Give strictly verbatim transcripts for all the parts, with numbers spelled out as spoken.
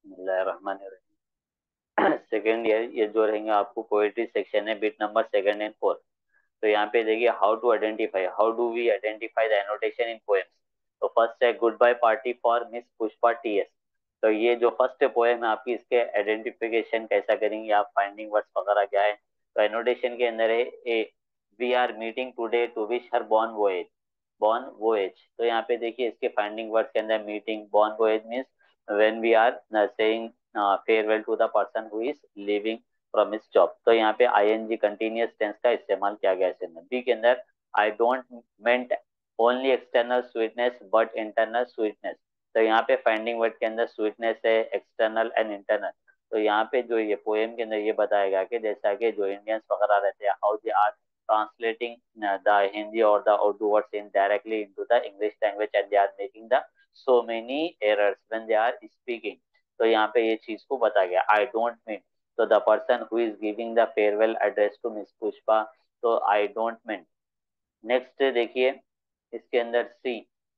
Second year ये जो रहेंगे आपको पोएट्री सेक्शन है, bit number second and fourth. तो यहाँ पे देखिए, how to identify, how do we identify the annotation in poems. तो फर्स्ट है goodbye party for miss Pushpa TS. तो ये जो फर्स्ट पोएम है आपकी, इसके आइडेंटिफिकेशन कैसा करेंगे आप, फाइंडिंग वर्ड्स वगैरह क्या है। तो एनोटेशन के अंदर है A, we are meeting today to wish her bon voyage, bon voyage. तो यहाँ पे देखिए इसके फाइंडिंग वर्ड्स के अंदर meeting, bon voyage means when we are saying farewell to the person who is living from his job. तो यहाँ पे आईएनजी कंटिन्यूअस टेंस का इस्तेमाल किया गया है। बी के अंदर I don't meant only external sweetness but internal sweetness. तो यहाँ पे फाइंडिंग वर्ड के अंदर स्वीटनेस है, एक्सटर्नल एंड इंटरनल। तो यहाँ पे जो ये पोएम के अंदर ये बताया गया कि जैसा कि जो इंडियंस वगैरह रहते हैं, how they are translating uh, the Hindi or the Urdu words in directly into the English language, and they are making the so many errors when they are speaking। तो यहाँ पे ये चीज को बताया गया, आई डोंट मीन। तो the person who is giving the farewell address to Miss Pushpa, तो आई डोंट मीन। नेक्स्ट देखिए इसके अंदर C,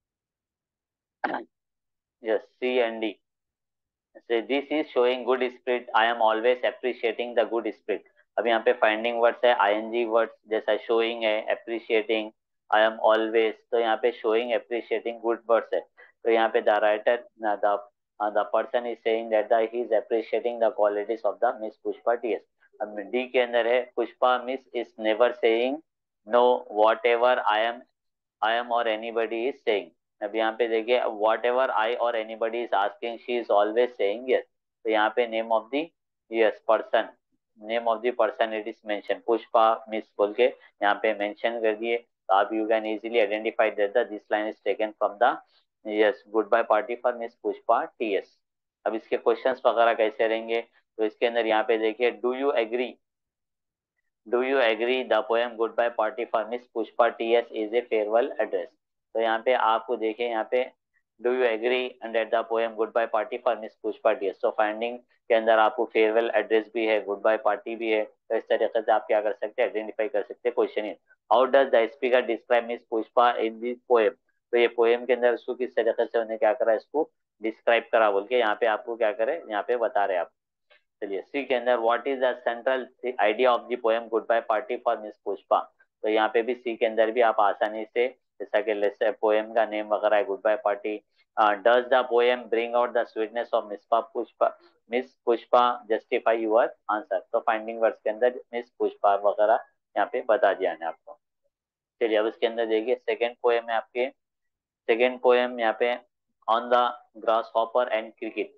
yes C and D से, this is showing good spirit, I am always appreciating the good spirit. अब यहाँ पे finding words है ING words, जैसा शोइंग है, अप्रिशिएटिंग, आई एम ऑलवेज। तो यहाँ पे शोइंग अप्रिशिएटिंग गुड वर्ड्स है। तो यहाँ पे the writer the the person is saying that the he is appreciating the qualities of the Miss Pushpa TS. अब डी के अंदर है Pushpa Miss is never saying no whatever I am I am और anybody is saying. अब यहाँ पे देखिए, whatever I और anybody is asking she is always saying yes. तो यहाँ पे name of the yes person, name of the person it is mention, Pushpa Miss बोल के यहाँ पे मेंशन कर दिए। तो आप you can easily identify that the this line is taken from the yes goodbye party for miss Pushpa TS. अब इसके क्वेश्चंस वगैरह कैसे रहेंगे, तो इसके अंदर यहाँ पे देखिए, do you agree, do you agree the poem goodbye party for miss Pushpa TS is a farewell address. तो यहाँ पे आपको देखिए, यहाँ पे do you agree under the poem goodbye party for miss Pushpa TS. तो फाइंडिंग के अंदर आपको फेयरवेल एड्रेस भी है, गुड बाय पार्टी भी है। तो इस तरीके से आप क्या कर सकते हैं, आइडेंटिफाई कर सकते हैं। Question is, how does the speaker describe miss Pushpa in this poem. तो ये पोएम के अंदर उसको किस तरीके से उन्हें क्या करा, इसको डिस्क्राइब करा बोल के यहाँ पे आपको क्या करे, यहाँ पे बता रहे हैं आप। चलिए सी के अंदर, what is the central idea of the poem goodbye party for miss Pushpa. तो यहाँ पे भी सी के अंदर भी आप आसानी से, जैसा कि पोएम का नेम वगैरह है goodbye party, does the poem bring out the sweetness of miss Pushpa, miss Pushpa justify your answer. तो फाइंडिंग वर्ड्स के अंदर मिस पुष्पा वगैरह यहाँ पे बता दिया है आपको। चलिए अब इसके अंदर देखिए, सेकेंड पोएम है आपके, सेकेंड पोएम यहाँ पे on the grasshopper and cricket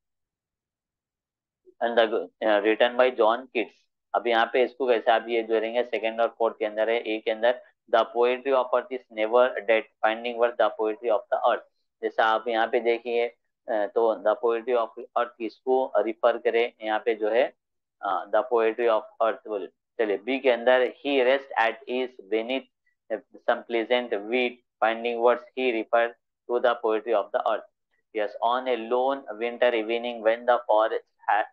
and the written by John Keats. अब यहाँ पे इसको कैसे आप ये जो रहेंगे, सेकंड और फोर्थ के अंदर है, ए के अंदर the poetry of earth is never dead, finding word the poetry of the earth. जैसा आप यहाँ पे देखिए, अ, तो द पोएट्री ऑफ अर्थ किसको रिफर करे, यहाँ पे जो है द पोएट्री ऑफ अर्थ बोले। चलिए बी के अंदर, he rest at ease beneath some pleasant weed, finding words he refer to the poetry of the earth. Yes, on a lone winter evening when the forest had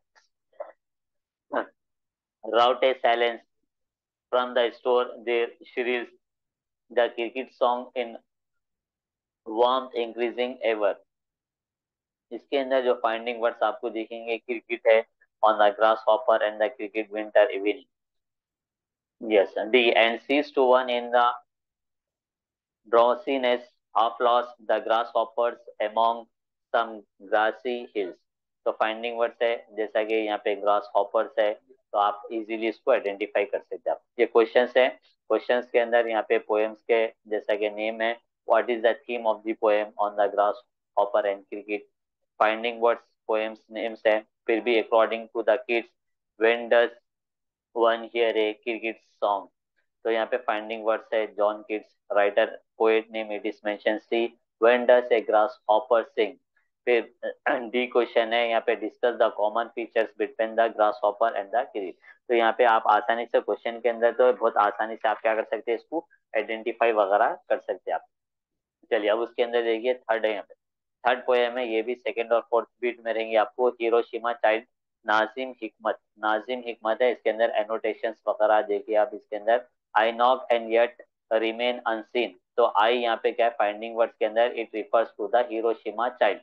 wrought a silence from the store, there shrills the cricket song in warmth increasing ever। इसके अंदर जो finding words आपको दिखेंगे, cricket है, on the grasshopper and the cricket winter evening. Yes D, and सीज to one in the drowsiness of lost the grasshoppers among some grassy hills। तो finding words है, जैसा कि यहाँ पे ग्रास हॉपर्स है, तो आप इजीली इसको आइडेंटिफाई कर सकते हैं। आप ये क्वेश्चंस है, क्वेश्चंस के अंदर यहाँ पे पोएम्स के जैसा कि नेम है, what is the theme of the poem on the grasshopper and cricket, finding words poems names है, फिर भी according to the Keats, when does one hear a cricket song. तो यहाँ पे फाइंडिंग वर्ड्स है, John Keats, writer poet name it is mention, C when does a grasshopper sing. फिर D question है, यहाँ पे discuss the common features between the grasshopper and the cricket. तो यहाँ पे आप आसानी से क्वेश्चन के अंदर तो बहुत आसानी से आप क्या कर सकते हैं, इसको आइडेंटिफाई वगैरह कर सकते हैं आप। चलिए अब उसके अंदर देखिए, थर्ड है यहाँ पे, थर्ड पोएम है, ये भी सेकंड और फोर्थ बीट में रहेंगे आपको, हिरोशिमा चाइल्ड, नाजिम हिकमत, नाजिम हिकमत है। इसके अंदर एनोटेशंस वगैरह देखिए आप, इसके अंदर I knock and yet remain unseen. तो आई यहाँ पे क्या है, फाइंडिंग वर्ड्स के अंदर it refers to the Hiroshima child.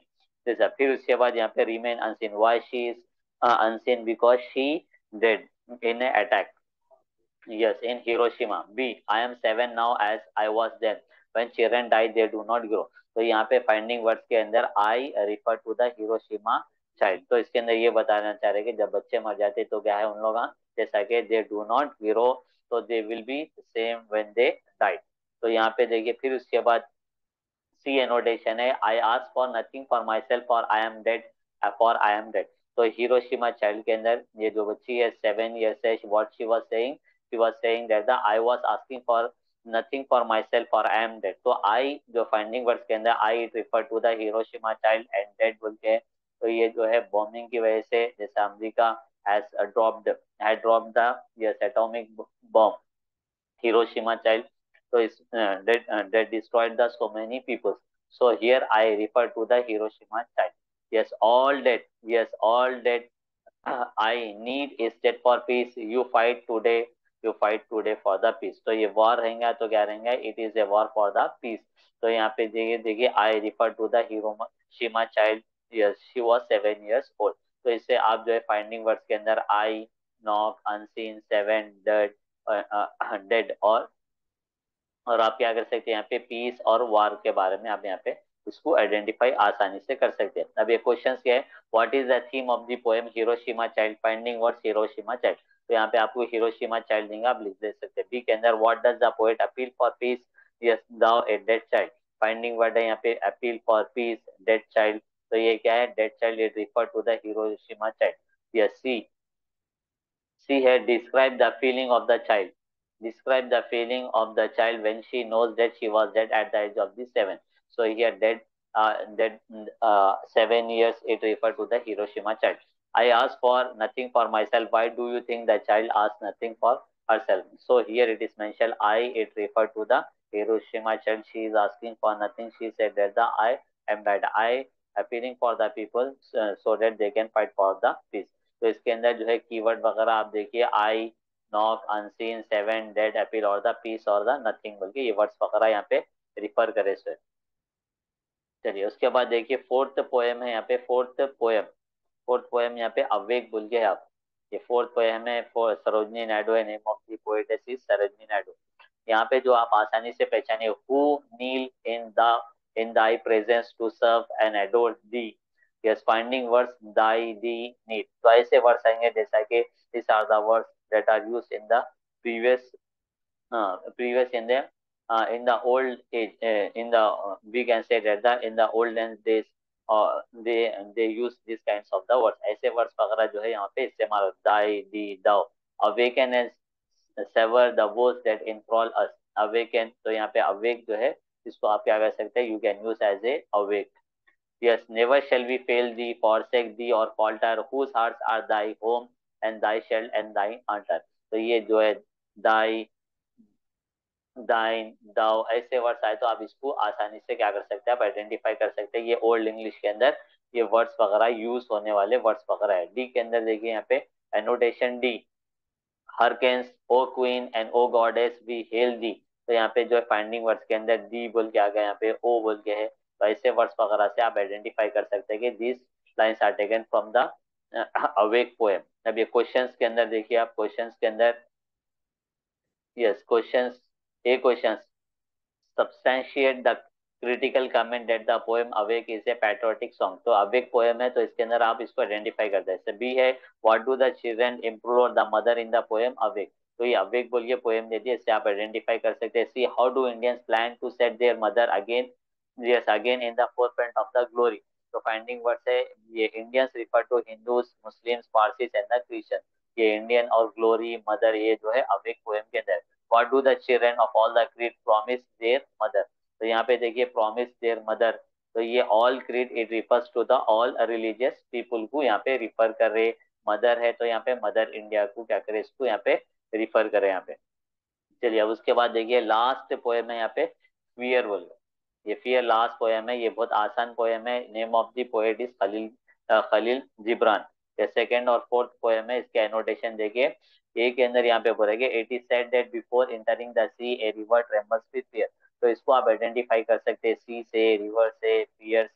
जैसा फिर उसके बाद यहाँ पे remain unseen, why she is unseen, because she dead in attack, yes, in Hiroshima. B, I am seven now as I was then. When children die they do not grow. तो यहाँ पे finding words के अंदर I refer to the Hiroshima child. तो इसके अंदर ये बताना चाह रहे हैं कि जब बच्चे मर जाते तो क्या है उन लोग, जैसा कि they do not grow, तो they will be same when they die. तो यहाँ पे देखिए फिर उसके बाद सी एनोटेशन है, I ask for nothing for myself for I am dead, for I am dead. तो हिरोशिमा चाइल्ड के अंदर ये जो बच्ची है सेवन ईयर्स है, what she was saying, she was saying that the I was asking for nothing for myself for I am dead. तो I जो फाइंडिंग वर्ड्स के अंदर I it refer to the Hiroshima child and dead बोलते हैं। तो ये जो है बॉम्बिंग की वजह से जैसे America has dropped had dropped the yes atomic bomb Hiroshima child. So it's uh, that uh, that destroyed the so many people. So here I refer to the Hiroshima child. Yes, all that. Yes, all that uh, I need is that for peace. You fight today. You fight today for the peace. तो ये war रहेगा तो क्या रहेगा? It is a war for the peace. तो यहाँ पे देखिए देखिए I refer to the Hiroshima child. Yes, she was seven years old. तो इससे आप जो है फाइंडिंग वर्ड्स के अंदर I, knock, unseen, seven, dead, dead और और आप क्या कर सकते हैं यहाँ पे पीस और वार के बारे में आप यहाँ पे उसको आइडेंटिफाई आसानी से कर सकते हैं। अब ये क्वेश्चन क्या है, what is the theme of the poem Hiroshima child, finding words Hiroshima child. तो यहाँ पे आपको हिरोशिमा चाइल्ड देंगे, आप लिख दे सकते हैं। बी के अंदर what does the poet appeal for peace, yes though a dead child, finding word है यहाँ पे appeal for peace dead child. तो ये क्या है, dead child it refer to the Hiroshima child. Yes C C है describe the feeling of the child, describe the feeling of the child when she knows that she was dead at the age of the seven. So here dead, uh, dead uh, seven years, it refer to the Hiroshima child. I ask for nothing for myself. Why do you think the child asked nothing for herself? So here it is mentioned I, it refer to the Hiroshima child. She is asking for nothing. She said that the I am dead. I appealing for the people uh, so that they can fight for the peace. तो इसके अंदर जो है keyword वगैरह आप देखिए I, knock, unseen, seven, dead, appeal और the peace और द नथिंग बोल के ये वर्ड्स वगैरह यहाँ पे रिफर करे सर। चलिए उसके बाद देखिए फोर्थ पोएम है यहाँ पे, फोर्थ पोएम फोर्थ पोएम यहाँ पे अवेक बोल के है आप, ये फोर्थ पोएम है फॉर सरोजनी नायडू है, name of the poetess is Sarojini Naidu. यहाँ पे जो आप आसानी से पहचानिए, who kneel in the in thy presence to serve and adore thee, yes finding words thy thee need. तो ऐसे वर्ड्स आएंगे जैसा कि this are the words that are used in the previous uh, previous in the uh, in the old age uh, in the uh, we can say that the in the olden days uh, they they use these kinds of the words। ऐसे words वगैरह जो है यहाँ पे इस्तेमाल होता है, die, die, thou, awaken and sever the woes that enthrall us। awaken तो यहाँ पे awake जो है इसको आप क्या कर सकते हैं, you can use as a awake। Yes, never shall we fail thee, forsake thee or falter, whose hearts are thy home and thy shell and thine altar। तो ये जो है दाई, दाइन, दाओ ऐसे वर्ड्स आए तो आप इसको आसानी से क्या कर सकते हैं, आप आइडेंटिफाई कर सकते हैं ये ओल्ड इंग्लिश के अंदर ये वर्ड्स वगैरह यूज होने वाले वर्ड्स वगैरह है। डी के अंदर देखिए यहाँ पे annotation D, hearkens, O queen and O goddess we hail thee. तो यहाँ पे जो है फाइंडिंग वर्ड्स के अंदर दी बोल के आ गया, यहाँ पे ओ बोल के है। तो ऐसे वर्ड्स वगैरह से आप आइडेंटिफाई कर सकते हैं कि this lines are taken from the awake poem. अब ये क्वेश्चंस के अंदर देखिए आप, क्वेश्चंस के अंदर yes questions A question substantiate the critical comment that the poem awake is a patriotic song. तो अवेक पोएम है तो इसके अंदर आप इसको आइडेंटिफाई करते हैं। बी है what do the children implore the mother in the poem awake. तो ये अवेक बोलिए पोएम दे दिए, इससे आप आइडेंटिफाई कर सकते हैं। C how do Indians plan to set their mother again, yes again in the forefront of the glory. तो फाइंडिंग वर्ड्स है ये Indians refer to Hindus, Muslims, Parsis and the Christian. ये इंडियन और glory mother ये जो है awake poem के अंदर। What do the children of all the creed promise their mother. तो यहाँ पे देखिए प्रॉमिस देयर मदर, तो ये all creed it refers to the all religious people को यहाँ पे रिफर कर रहे। मदर है तो यहाँ पे मदर इंडिया को क्या करे, इसको यहाँ पे रिफर करे यहाँ पे। चलिए अब उसके बाद देखिए लास्ट पोएम है यहाँ पे फियर बोल, ये फियर लास्ट पोएम है, ये बहुत आसान पोएम है। Name of the poet is Khalil Khalil Gibran. ये सेकंड और फोर्थ पोएम है, इसके एनोटेशन देखिए। ए के अंदर यहाँ पे बोलेंगे it is said that before entering the sea a river trembles with fear. तो इसको आप आइडेंटिफाई कर सकते हैं सी से, रिवर से, फियर से।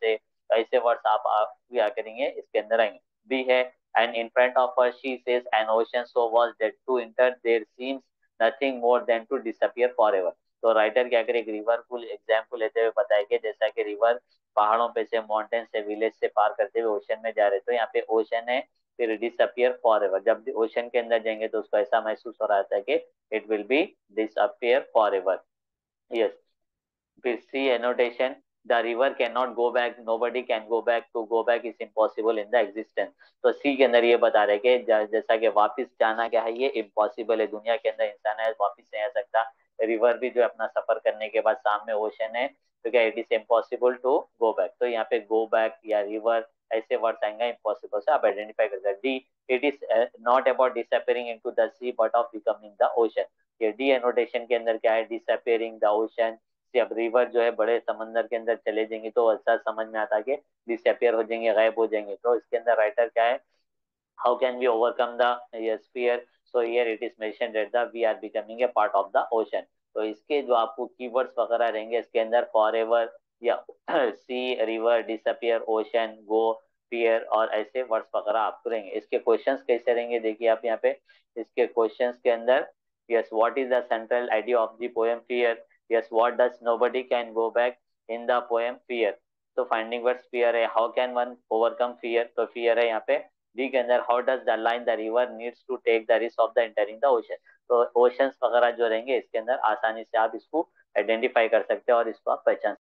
ऐसे वर्ड्स आप, आप क्या करेंगे इसके अंदर आएंगे। बी है, and in front of us she sees an ocean so vast that to enter there seems nothing more than to disappear forever. तो राइटर क्या करे, एक रिवर को एग्जाम्पल लेते हुए बताएंगे, जैसा कि रिवर पहाड़ों पे से, माउंटेन से, विलेज से पार करते हुए ओशन में जा रहे, तो यहाँ पे ओशन है, फिर डिसअपियर फॉरएवर। जब ओशन के अंदर जाएंगे तो उसको ऐसा महसूस हो रहा था कि it will be disappear forever. Yes. फिर C annotation, the river can not go back, nobody can go back, to go back is impossible in the existence. तो सी के अंदर ये बता रहे कि ज- जैसा कि वापस जाना क्या है, ये इम्पॉसिबल है, दुनिया के अंदर इंसान है वापस नहीं आ सकता। रिवर भी जो है अपना सफर करने के बाद सामने ओशन है, तो क्या it is impossible to go back. तो यहाँ पे गो बैक या रिवर ऐसे वर्ड्स आएंगे इम्पॉसिबल से, आप आइडेंटिफाई कर सकते। D, it is not about disappearing into the sea but of becoming the ocean. ये डी एनोटेशन के अंदर क्या है, डिसअपियरिंग द ओशन। कि अब रिवर जो है बड़े समंदर के अंदर चले जाएंगे तो ऐसा समझ में आता है कि डिसअपियर हो जाएंगे, गायब हो जाएंगे। तो इसके अंदर राइटर क्या है, how can we overcome the sphere, so here it is mentioned that the we are becoming a part of the ocean. तो इसके जो आपको कीवर्ड्स वगैरह रहेंगे इसके अंदर, फॉरएवर या sea, river, disappear, ocean, go, fear और ऐसे वर्ड्स वगैरह आपको रहेंगे। इसके क्वेश्चंस कैसे रहेंगे देखिए आप यहाँ पे, इसके क्वेश्चंस के अंदर, yes, what is the central idea of the poem fear, yes, what does nobody can go back in the poem fear. तो फाइंडिंग वर्ड्स फियर है, how can one overcome fear, तो फियर है यहाँ पे। D के अंदर, how does the line the river needs to take the risk of the entering the ocean. तो oceans वगैरह जो रहेंगे इसके अंदर आसानी से आप इसको आइडेंटिफाई कर सकते हैं और इसको आप पहचान